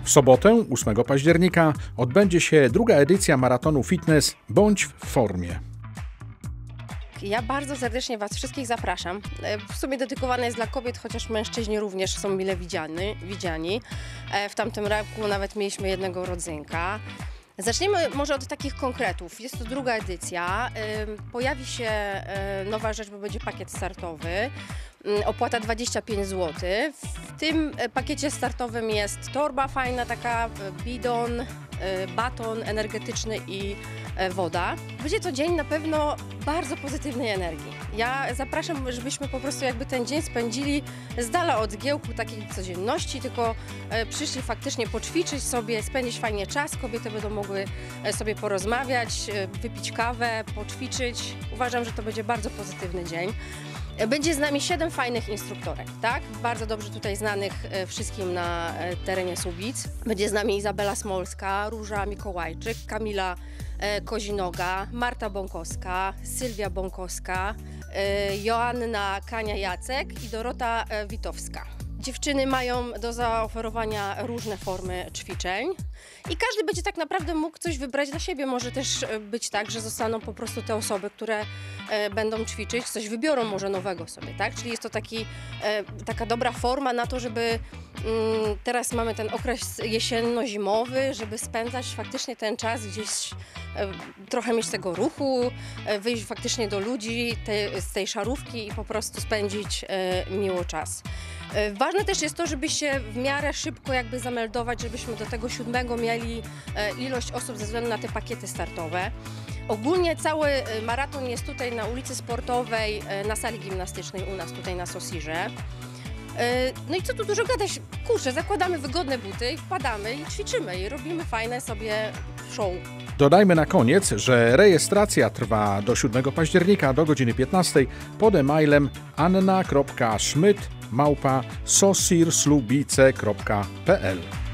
W sobotę, 8 października, odbędzie się druga edycja maratonu fitness Bądź w formie. Ja bardzo serdecznie Was wszystkich zapraszam. W sumie dedykowane jest dla kobiet, chociaż mężczyźni również są mile widziani. W tamtym roku nawet mieliśmy jednego rodzynka. Zaczniemy może od takich konkretów. Jest to druga edycja. Pojawi się nowa rzecz, bo będzie pakiet startowy. Opłata 25 zł. W tym pakiecie startowym jest torba fajna, taka bidon, baton energetyczny i woda. Będzie to dzień na pewno bardzo pozytywnej energii. Ja zapraszam, żebyśmy po prostu jakby ten dzień spędzili z dala od zgiełku takiej codzienności, tylko przyszli faktycznie poćwiczyć sobie, spędzić fajnie czas. Kobiety będą mogły sobie porozmawiać, wypić kawę, poćwiczyć. Uważam, że to będzie bardzo pozytywny dzień. Będzie z nami 7 fajnych instruktorek, tak? Bardzo dobrze tutaj znanych wszystkim na terenie Słubic. Będzie z nami Izabela Smolska, Róża Mikołajczyk, Kamila Kozinoga, Marta Bąkowska, Sylwia Bąkowska, Joanna Kania-Jacek i Dorota Witowska. Dziewczyny mają do zaoferowania różne formy ćwiczeń i każdy będzie tak naprawdę mógł coś wybrać dla siebie. Może też być tak, że zostaną po prostu te osoby, które będą ćwiczyć, coś wybiorą może nowego sobie, tak? Czyli jest to taka dobra forma na to, żeby teraz mamy ten okres jesienno-zimowy, żeby spędzać faktycznie ten czas gdzieś, trochę mieć tego ruchu, wyjść faktycznie do ludzi z tej szarówki i po prostu spędzić miło czas. Ważne też jest to, żeby się w miarę szybko jakby zameldować, żebyśmy do tego 7 mieli ilość osób ze względu na te pakiety startowe. Ogólnie cały maraton jest tutaj na ulicy Sportowej, na sali gimnastycznej u nas tutaj na Sosirze. No i co tu dużo gadać, kurczę, zakładamy wygodne buty, wpadamy i ćwiczymy i robimy fajne sobie show. Dodajmy na koniec, że rejestracja trwa do 7 października do godziny 15 pod e-mailem anna.schmidt@sosirslubice.pl.